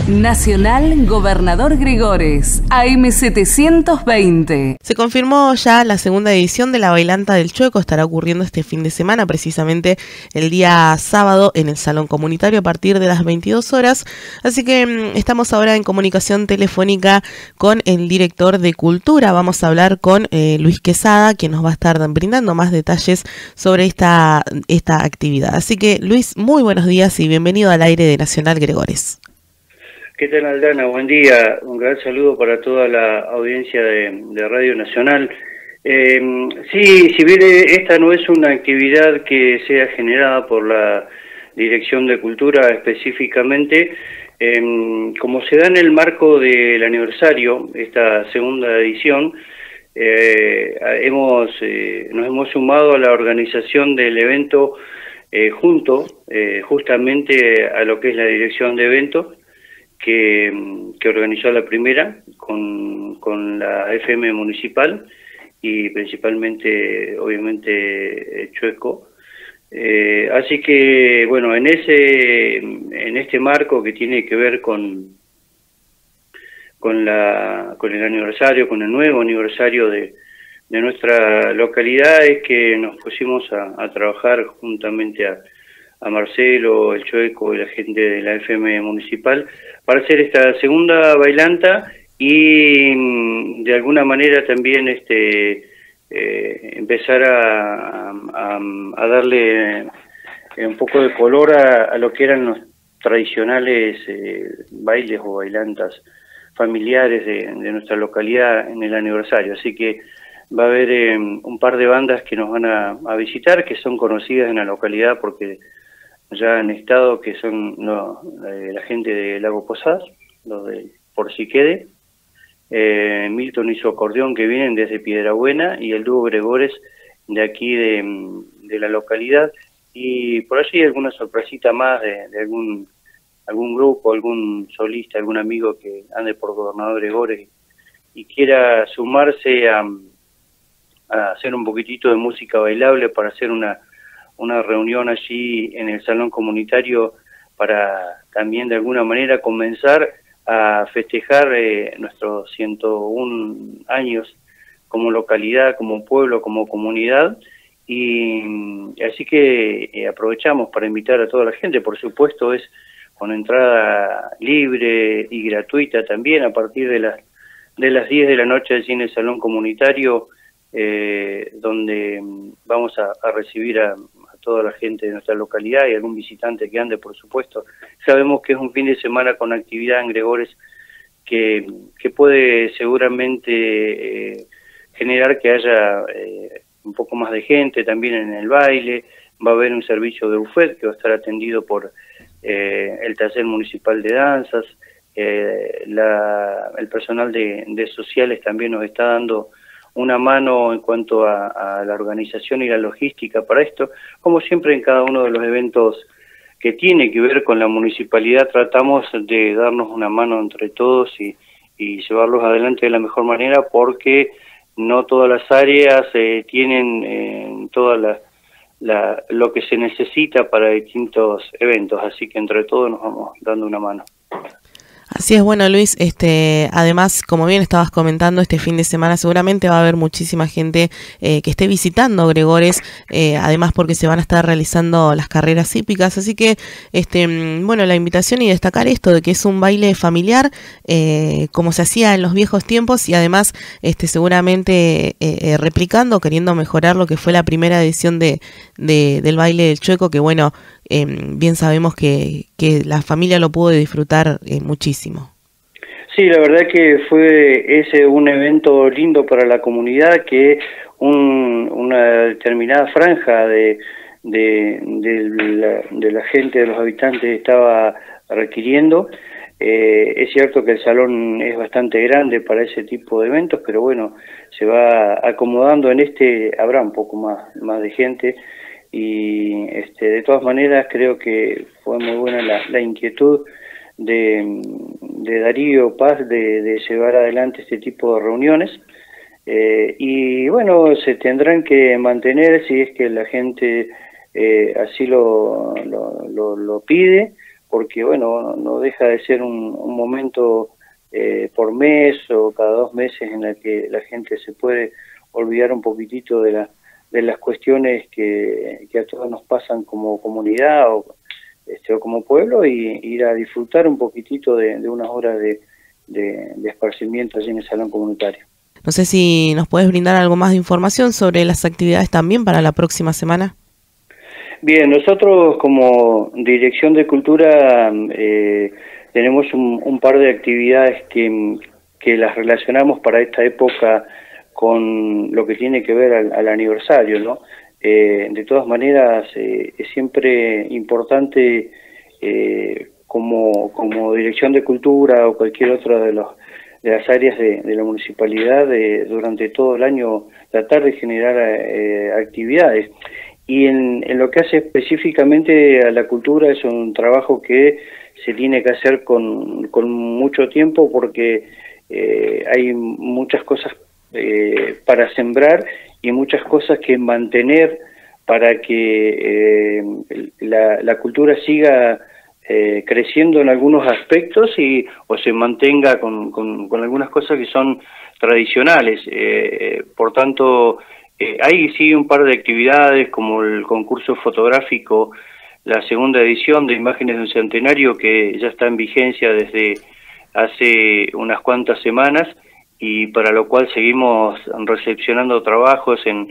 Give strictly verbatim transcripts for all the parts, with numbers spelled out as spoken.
Nacional Gobernador Gregores, A M setecientos veinte. Se confirmó ya la segunda edición de la Bailanta del Chueco. Estará ocurriendo este fin de semana, precisamente el día sábado, en el Salón Comunitario a partir de las veintidós horas. Así que mmm, estamos ahora en comunicación telefónica con el director de Cultura. Vamos a hablar con eh, Luis Quesada, quien nos va a estar brindando más detalles sobre esta, esta actividad. Así que, Luis, muy buenos días y bienvenido al aire de Nacional Gregores. ¿Qué tal, Aldana? Buen día. Un gran saludo para toda la audiencia de, de Radio Nacional. Eh, sí, si bien esta no es una actividad que sea generada por la Dirección de Cultura específicamente, eh, como se da en el marco del aniversario, esta segunda edición, eh, hemos eh, nos hemos sumado a la organización del evento eh, junto eh, justamente a lo que es la Dirección de Eventos, Que, que organizó la primera con, con la F M municipal y principalmente, obviamente, Chueco. Eh, así que, bueno, en ese en este marco que tiene que ver con con la con el aniversario, con el nuevo aniversario de, de nuestra localidad, es que nos pusimos a, a trabajar juntamente a a Marcelo, el Chueco y la gente de la F M municipal para hacer esta segunda bailanta y de alguna manera también este eh, empezar a, a, a darle un poco de color a, a lo que eran los tradicionales eh, bailes o bailantas familiares de, de nuestra localidad en el aniversario. Así que va a haber eh, un par de bandas que nos van a, a visitar, que son conocidas en la localidad porque ya han estado, que son no, eh, la gente de Lago Posadas, los de Por Si Quede, eh, Milton y su acordeón, que vienen desde Piedrabuena, y el dúo Gregores de aquí de, de la localidad, y por allí alguna sorpresita más de, de algún algún grupo, algún solista, algún amigo que ande por Gobernador Gregores y quiera sumarse a, a hacer un poquitito de música bailable para hacer una una reunión allí en el Salón Comunitario para también de alguna manera comenzar a festejar eh, nuestros ciento uno años como localidad, como pueblo, como comunidad, y así que eh, aprovechamos para invitar a toda la gente. Por supuesto es con entrada libre y gratuita también a partir de las de las diez de la noche allí en el Salón Comunitario, eh, donde vamos a, a recibir a toda la gente de nuestra localidad y algún visitante que ande, por supuesto. Sabemos que es un fin de semana con actividad en Gregores que, que puede seguramente eh, generar que haya eh, un poco más de gente también en el baile. Va a haber un servicio de buffet que va a estar atendido por eh, el taller municipal de danzas. Eh, la, el personal de, de sociales también nos está dando una mano en cuanto a, a la organización y la logística para esto. Como siempre en cada uno de los eventos que tiene que ver con la municipalidad, tratamos de darnos una mano entre todos y, y llevarlos adelante de la mejor manera, porque no todas las áreas eh, tienen eh, toda la, la, lo que se necesita para distintos eventos, así que entre todos nos vamos dando una mano. Así es, bueno, Luis, este, además, como bien estabas comentando, este fin de semana seguramente va a haber muchísima gente eh, que esté visitando Gregores, eh, además porque se van a estar realizando las carreras hípicas, así que, este, bueno, la invitación y destacar esto de que es un baile familiar, eh, como se hacía en los viejos tiempos, y además, este, seguramente eh, eh, replicando, queriendo mejorar lo que fue la primera edición de, de del baile del Chueco, que bueno, Eh, bien sabemos que, que la familia lo pudo disfrutar eh, muchísimo. Sí, la verdad que fue ese un evento lindo para la comunidad, que un, una determinada franja de, de, de, la, de la gente, de los habitantes, estaba requiriendo. Eh, es cierto que el salón es bastante grande para ese tipo de eventos, pero bueno, se va acomodando. En este habrá un poco más, más de gente. Y este, de todas maneras creo que fue muy buena la, la inquietud de, de Darío Paz de, de llevar adelante este tipo de reuniones, eh, y bueno, se tendrán que mantener si es que la gente eh, así lo, lo, lo, lo pide, porque bueno, no, no deja de ser un, un momento eh, por mes o cada dos meses en el que la gente se puede olvidar un poquitito de, la, de las cuestiones que, que a todos nos pasan como comunidad o, este, o como pueblo, y ir a disfrutar un poquitito de, de unas horas de, de, de esparcimiento allí en el salón comunitario. No sé si nos puedes brindar algo más de información sobre las actividades también para la próxima semana. Bien, nosotros como Dirección de Cultura eh, tenemos un, un par de actividades que, que las relacionamos para esta época con lo que tiene que ver al, al aniversario, ¿no? Eh, de todas maneras, eh, es siempre importante eh, como, como Dirección de Cultura o cualquier otra de, los, de las áreas de, de la municipalidad, de, durante todo el año tratar de generar eh, actividades. Y en, en lo que hace específicamente a la cultura, es un trabajo que se tiene que hacer con, con mucho tiempo, porque eh, hay muchas cosas eh, para sembrar y muchas cosas que mantener para que eh, la, la cultura siga eh, creciendo en algunos aspectos y o se mantenga con, con, con algunas cosas que son tradicionales. Eh, por tanto, Eh, hay sí un par de actividades como el concurso fotográfico, la segunda edición de Imágenes de un Centenario, que ya está en vigencia desde hace unas cuantas semanas y para lo cual seguimos recepcionando trabajos en,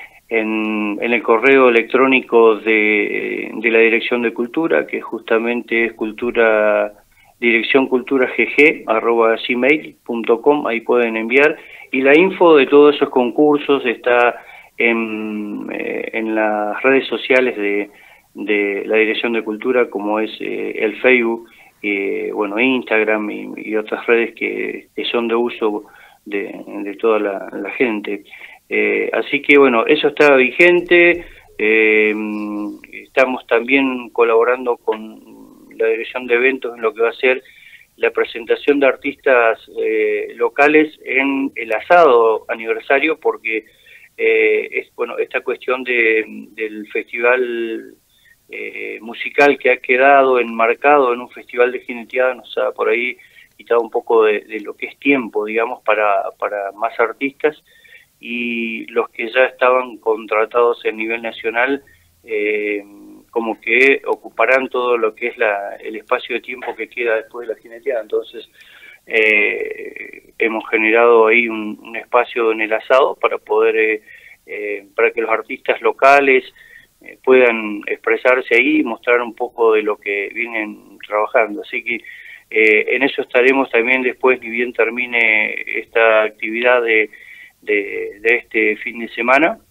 en, en el correo electrónico de, de la Dirección de Cultura, que justamente es cultura dirección cultura g g arroba gmail punto com, ahí pueden enviar, y la info de todos esos concursos está en, eh, en las redes sociales de, de la Dirección de Cultura, como es eh, el Facebook, eh, bueno, Instagram y, y otras redes que, que son de uso de, de toda la, la gente. Eh, así que bueno, eso está vigente. Eh, estamos también colaborando con la Dirección de Eventos en lo que va a ser la presentación de artistas eh, locales en el asado aniversario, porque eh, es bueno esta cuestión de, del festival eh, musical que ha quedado enmarcado en un festival de jineteada nos ha por ahí quitado un poco de, de lo que es tiempo, digamos, para, para más artistas, y los que ya estaban contratados a nivel nacional eh, como que ocuparán todo lo que es la, el espacio de tiempo que queda después de la jineteada. Entonces eh, hemos generado ahí un, un espacio en el asado para poder eh, eh, para que los artistas locales eh, puedan expresarse ahí y mostrar un poco de lo que vienen trabajando. Así que eh, en eso estaremos también después, ni bien termine esta actividad de, de, de este fin de semana,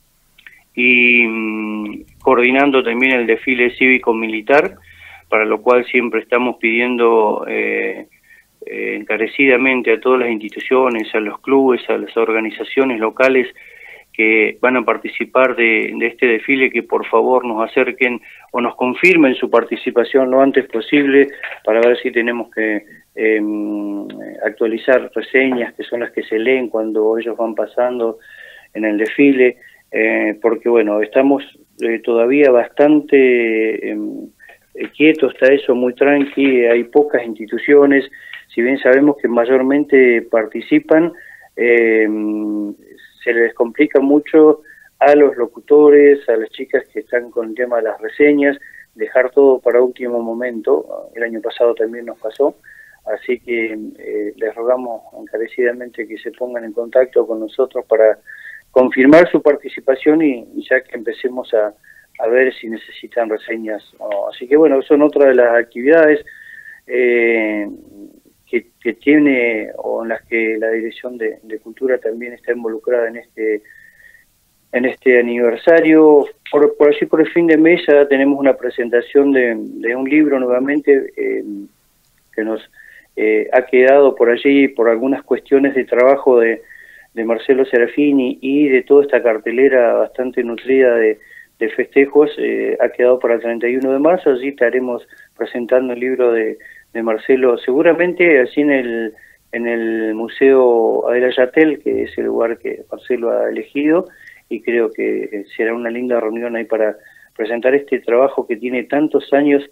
y mmm, coordinando también el desfile cívico-militar, para lo cual siempre estamos pidiendo eh, eh, encarecidamente a todas las instituciones, a los clubes, a las organizaciones locales que van a participar de, de este desfile, que por favor nos acerquen o nos confirmen su participación lo antes posible, para ver si tenemos que eh, actualizar reseñas, que son las que se leen cuando ellos van pasando en el desfile. Eh, porque bueno, estamos eh, todavía bastante eh, quietos, está eso muy tranqui, hay pocas instituciones, si bien sabemos que mayormente participan, eh, se les complica mucho a los locutores, a las chicas que están con el tema de las reseñas, dejar todo para último momento. El año pasado también nos pasó, así que eh, les rogamos encarecidamente que se pongan en contacto con nosotros para confirmar su participación y, y ya que empecemos a, a ver si necesitan reseñas. Oh, así que bueno, son otras de las actividades eh, que, que tiene o en las que la Dirección de, de Cultura también está involucrada en este en este aniversario. Por, por así por el fin de mes ya tenemos una presentación de, de un libro nuevamente eh, que nos eh, ha quedado por allí por algunas cuestiones de trabajo de de Marcelo Serafini y de toda esta cartelera bastante nutrida de, de festejos, eh, ha quedado para el treinta y uno de marzo. Allí estaremos presentando el libro de, de Marcelo, seguramente así en el, en el Museo Adela Yatel, que es el lugar que Marcelo ha elegido, y creo que será una linda reunión ahí para presentar este trabajo que tiene tantos años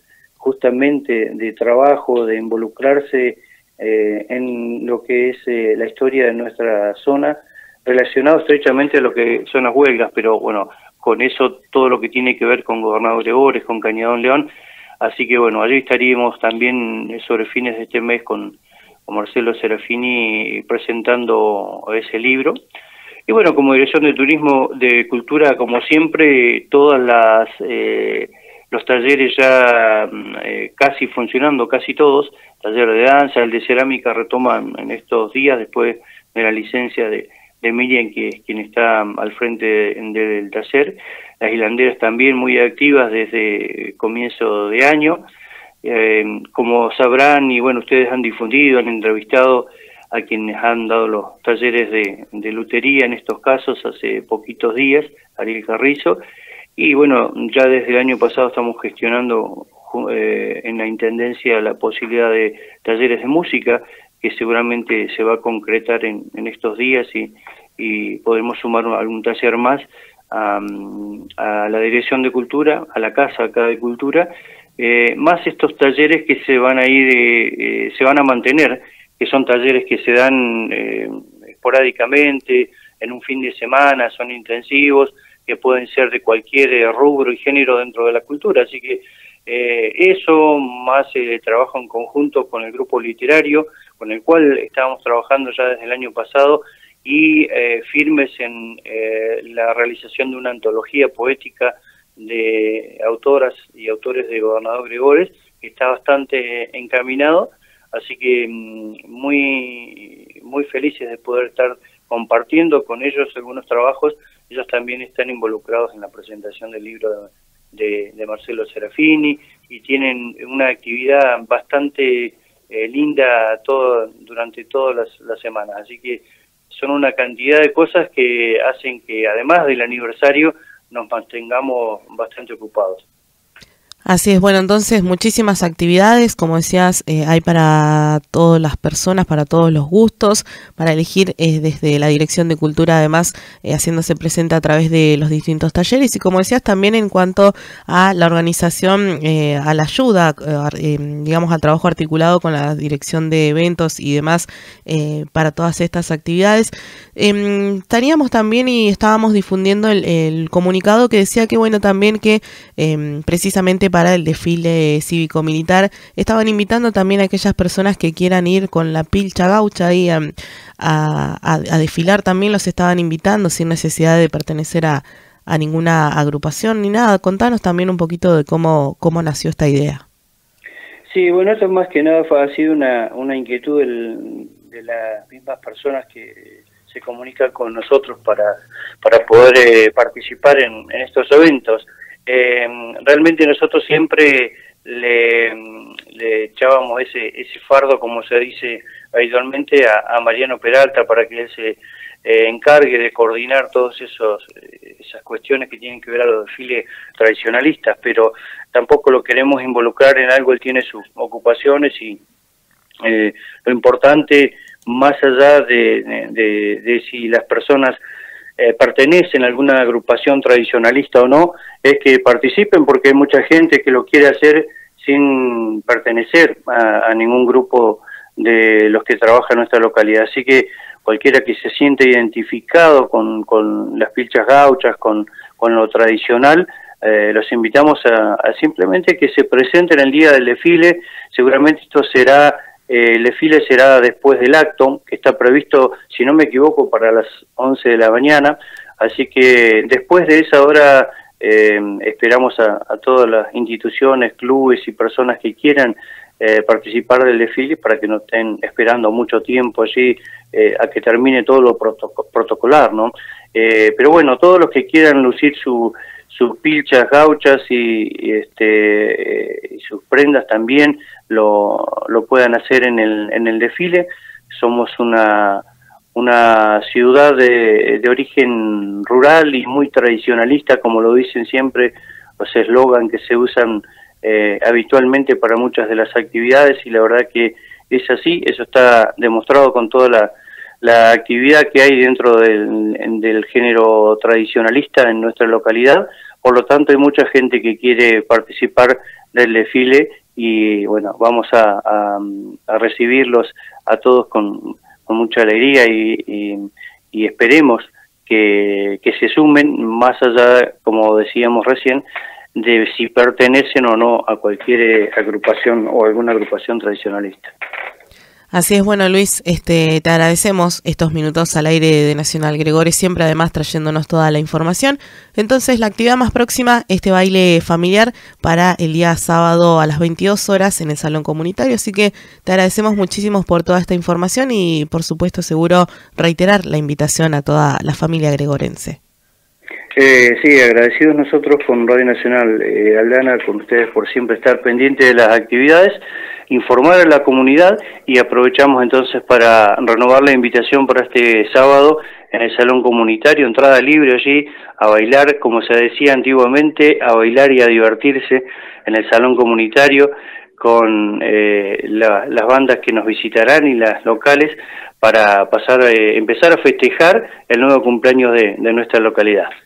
justamente de trabajo, de involucrarse eh, en lo que es eh, la historia de nuestra zona, relacionado estrechamente a lo que son las huelgas, pero bueno, con eso todo lo que tiene que ver con Gobernador Gregores, con Cañadón León, así que bueno, allí estaríamos también sobre fines de este mes con, con Marcelo Serafini presentando ese libro. Y bueno, como Dirección de Turismo, de Cultura, como siempre, todas las eh, los talleres ya eh, casi funcionando, casi todos, taller de danza, el de cerámica retoman en estos días después de la licencia de de Miriam, que es quien está al frente del de, taller. Las hilanderas también muy activas desde comienzo de año. Eh, como sabrán, y bueno, ustedes han difundido, han entrevistado a quienes han dado los talleres de, de lutería en estos casos hace poquitos días, Ariel Carrizo, y bueno, ya desde el año pasado estamos gestionando eh, en la Intendencia la posibilidad de talleres de música, que seguramente se va a concretar en, en estos días y, y podremos sumar algún taller más a, a la Dirección de Cultura, a la Casa acá de Cultura, eh, más estos talleres que se van a ir, eh, se van a mantener, que son talleres que se dan eh, esporádicamente, en un fin de semana, son intensivos, que pueden ser de cualquier eh, rubro y género dentro de la cultura, así que eh, eso, más eh, trabajo en conjunto con el grupo literario, con el cual estábamos trabajando ya desde el año pasado, y eh, firmes en eh, la realización de una antología poética de autoras y autores de Gobernador Gregores, que está bastante encaminado, así que muy, muy felices de poder estar compartiendo con ellos algunos trabajos. Ellos también están involucrados en la presentación del libro de, de, de Marcelo Serafini, y tienen una actividad bastante eh, linda todo, durante todas las, las semanas, así que son una cantidad de cosas que hacen que, además del aniversario, nos mantengamos bastante ocupados. Así es, bueno, entonces muchísimas actividades, como decías, eh, hay para todas las personas, para todos los gustos, para elegir eh, desde la Dirección de Cultura, además eh, haciéndose presente a través de los distintos talleres, y como decías también en cuanto a la organización, eh, a la ayuda, eh, digamos al trabajo articulado con la Dirección de Eventos y demás eh, para todas estas actividades. Eh, teníamos también y estábamos difundiendo el, el comunicado que decía que bueno, también que eh, precisamente para el desfile cívico-militar estaban invitando también a aquellas personas que quieran ir con la pilcha gaucha ahí a, a, a desfilar, también los estaban invitando sin necesidad de pertenecer a, a ninguna agrupación ni nada. Contanos también un poquito de cómo, cómo nació esta idea. Sí, bueno, eso más que nada fue, ha sido una, una inquietud del, de las mismas personas que se comunican con nosotros para, para poder eh, participar en, en estos eventos. Eh, realmente nosotros siempre le, le echábamos ese, ese fardo, como se dice habitualmente, a, a Mariano Peralta para que él se eh, encargue de coordinar todas esos esas cuestiones que tienen que ver a los desfiles tradicionalistas, pero tampoco lo queremos involucrar en algo. Él tiene sus ocupaciones y eh, lo importante, más allá de, de, de si las personas Eh, pertenecen a alguna agrupación tradicionalista o no, es que participen, porque hay mucha gente que lo quiere hacer sin pertenecer a, a ningún grupo de los que trabaja en nuestra localidad. Así que cualquiera que se siente identificado con, con las pilchas gauchas, con, con lo tradicional, eh, los invitamos a, a simplemente que se presenten el día del desfile. Seguramente esto será Eh, el desfile será después del acto, que está previsto, si no me equivoco, para las once de la mañana, así que después de esa hora eh, esperamos a, a todas las instituciones, clubes y personas que quieran eh, participar del desfile, para que no estén esperando mucho tiempo allí eh, a que termine todo lo protoc- protocolar, ¿no? Eh, pero bueno, todos los que quieran lucir su sus pilchas gauchas y, y este eh, y sus prendas también lo, lo puedan hacer en el en el desfile. Somos una una ciudad de, de origen rural y muy tradicionalista, como lo dicen siempre los eslogan que se usan eh, habitualmente para muchas de las actividades, y la verdad que es así. Eso está demostrado con toda la la actividad que hay dentro del, del género tradicionalista en nuestra localidad. Por lo tanto, hay mucha gente que quiere participar del desfile y bueno, vamos a, a, a recibirlos a todos con, con mucha alegría y, y, y esperemos que, que se sumen más allá, como decíamos recién, de si pertenecen o no a cualquier agrupación o alguna agrupación tradicionalista. Así es, bueno Luis, este, te agradecemos estos minutos al aire de Nacional Gregores, siempre además trayéndonos toda la información. Entonces la actividad más próxima, este baile familiar para el día sábado a las veintidós horas en el Salón Comunitario, así que te agradecemos muchísimo por toda esta información y por supuesto seguro reiterar la invitación a toda la familia gregorense. Eh, sí, agradecidos nosotros con Radio Nacional, eh, Aldana, con ustedes por siempre estar pendientes de las actividades, informar a la comunidad y aprovechamos entonces para renovar la invitación para este sábado en el Salón Comunitario, entrada libre allí, a bailar, como se decía antiguamente, a bailar y a divertirse en el Salón Comunitario con eh, la, las bandas que nos visitarán y las locales para pasar, eh, empezar a festejar el nuevo cumpleaños de, de nuestra localidad.